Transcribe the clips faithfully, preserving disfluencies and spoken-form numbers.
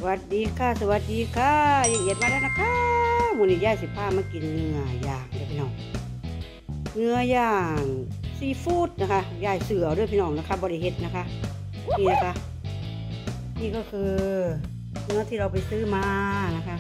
วัสดีค่ะสวัสดีค่ะยายเอียดมาแล้วนะคะวันนี้ย่าสิพามากินเนื้อย่างเด้อพี่น้องเนื้อย่างซีฟู้ดนะคะยายเสือด้วยพี่น้องนะคะบริเฮ็ดนะคะนี่นะคะนี่ก็คือเนื้อที่เราไปซื้อมานะคะ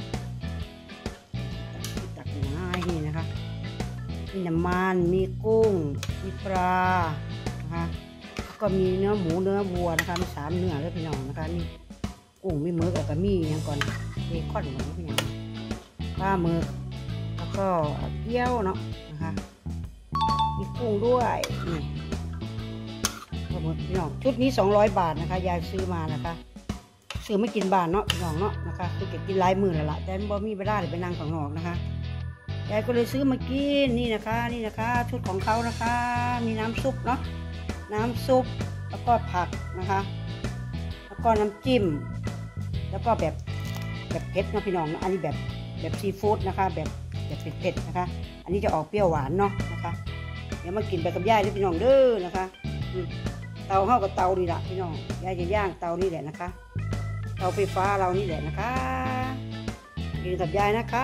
ตักง่ายนี่นะคะมีน้ำมันมีกุ้งมีปลานะคะแล้วก็มีเนื้อหมูเนื้อวัวนะคะมีสามเนื้อด้วยพี่น้องนะคะนี่กุ้งมีหมึกกับมีอย่างก่อนเบคอนก่อนนะพี่น้องปลาหมึกแล้วก็เกี๊ยวเนาะนะคะมีกุ้งด้วยนี่ปลาหมึกพี่น้องชุดนี้สองร้อยบาทนะคะยายซื้อมานะคะซื้อไม่กินบ้านเนาะพี่น้องเนาะนะคะคือเก็บกินหลายมื้อแล้วล่ะแต่บ่มีเวลาไปนั่งข้างนอกนะคะยายก็เลยซื้อมากินนี่นะคะนี่นะคะชุดของเขานะคะมีน้ำซุปเนาะน้ำซุปแล้วก็ผักนะคะแล้วก็น้ำจิ้มแล้วก็แบบแบบเผ็ดนะพี่น้องนะอันนี้แบบแบบซีฟู้ดนะคะแบบแบบเผ็ดๆนะคะอันนี้จะออกเปรี้ยวหวานเนาะนะคะเดี๋ยวมากินไปกับย่ายด้วยพี่น้องเด้อนะคะเตาเข้ากับเตานี่แหละพี่น้องย่ายจะย่างเตานี่แหละนะคะเตาไฟฟ้าเรานี่แหละนะคะกินกับย่ายนะคะ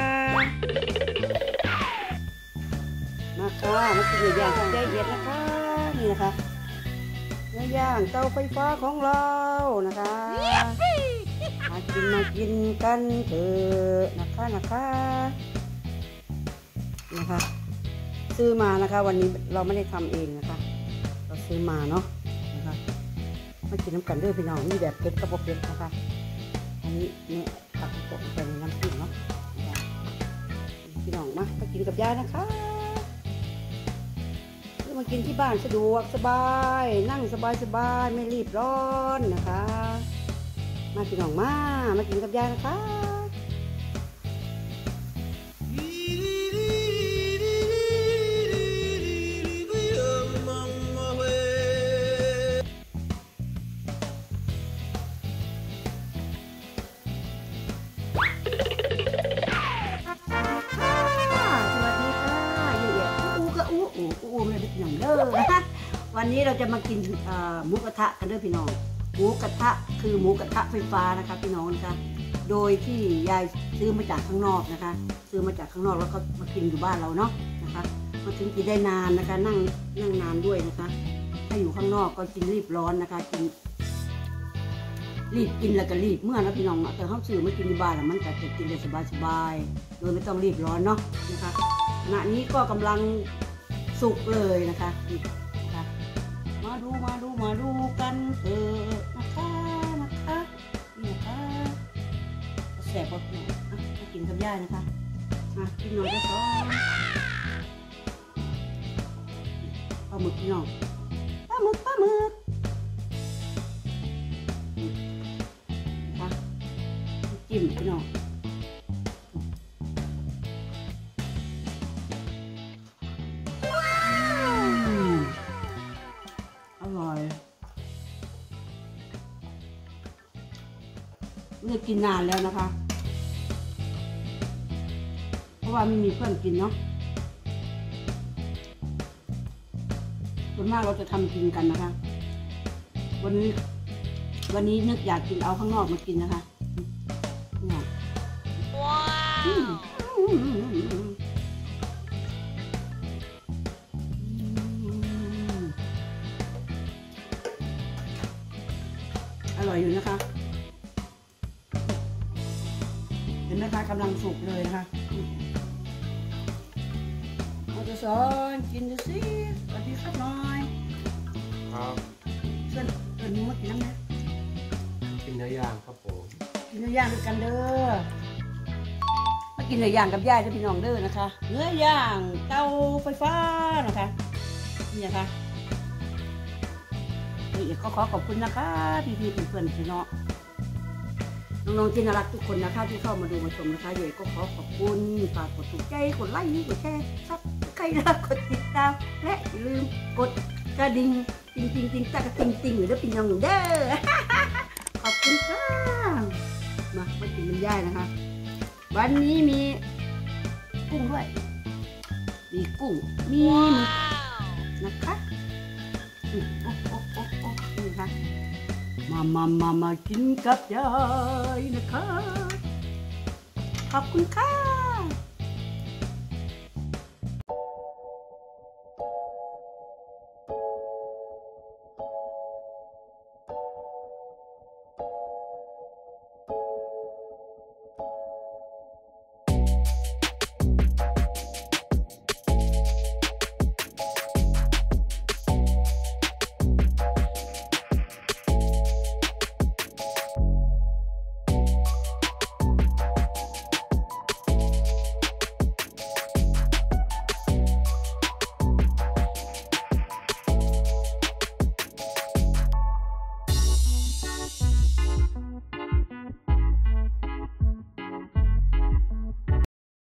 มาค่ะมากินเนื้อย่างของย่ายเอียดนะคะนี่นะคะเนื้อย่างเตาไฟฟ้าของเรานะคะมากินมากินกันเถอะนะคะนะคะนะคะซื้อมานะคะวันนี้เราไม่ได้ทำเองนะคะเราซื้อมาเนาะนะคะมากินน้ำกันด้วยพี่น้องนี่แบบเผ็ดกับเผ็ดนะคะอันนี้เนี่ยผักตกไปในน้ำจิ้มเนาะพี่น้องมามากินกับยายนะคะมากินที่บ้านสะดวกสบายนั่งสบายสบายไม่รีบร้อนนะคะมาพี่น้องมามากินกับยายนะคะวันนี้เราจะมากินหมูกระทะกันด้วยพี่น้องหมูกระทะคือหมูกระทะไฟฟ้านะคะพี่น้องนะคะโดยที่ยายซื้อมาจากข้างนอกนะคะซื้อมาจากข้างนอกแล้วก็มากินอยู่บ้านเราเนาะนะคะมาถึงกินได้นานนะคะนั่งนั่งนานด้วยนะคะถ้าอยู่ข้างนอกก็กินรีบร้อนนะคะกินรีบกินแล้วก็รีบเมื่อนะพี่น้องแต่เขาซื้อมากินที่บ้านแล้วมันจะกินได้สบายๆโดยไม่ต้องรีบร้อนเนาะนะคะขณะนี้ก็กำลังสุกเลยนะคะมาดูมาดูมาดูกันเถอะนะคะนะคะนี่นะคะแสบปากหน่อยมากินกับย่านะคะมากินหน่อยก็พอปลาหมึกพี่น้องปลาหมึกปลาหมึกนะคะจิ้มพี่น้องไม่ได้กินนานแล้วนะคะเพราะว่าไม่มีเพื่อนกินเนาะส่วนมากเราจะทำกินกันนะคะวันนี้วันนี้นึกอยากกินเอาข้างนอกมากินนะคะเนี่ยว้าวอร่อยอยู่นะคะเห็นไหมคะกำลังสุกเลยนะคะเราจะสอนกินดูสิสวัสดีครับน้อยครับเพื่อนเพื่อนมึงมากินน้ำนะกินเนื้อย่างครับผมกินเนื้อย่างด้วยกันเด้อมากินเนื้อย่างกับย่าจะพี่น้องเด้อนะคะเนื้อย่างเตาไฟฟ้านะคะนี่นะคะนี่ขอขอขอบคุณนะคะพี่พี่เพื่อนพี่น้องน้องๆที่น่ารักทุกคนนะคะที่เข้ามาดูมาชมนะคะเย่ก็ขอขอบคุณฝากกดถูกใจกดไลค์กดแชร์ซับใครรักกดติดตามและอย่าลืมกดกระดิ่งติงติงติงตะกระติงติงหรือเป็นยังหนูเด้อขอบคุณค่ะมามากินมันย่ายนะคะวันนี้มีกุ้งด้วยมีกุ้งมีนะคะโอ้โอ้โอ้โอ้นี่ค่ะมามามามากินกับยายนะคะขอบคุณค่ะ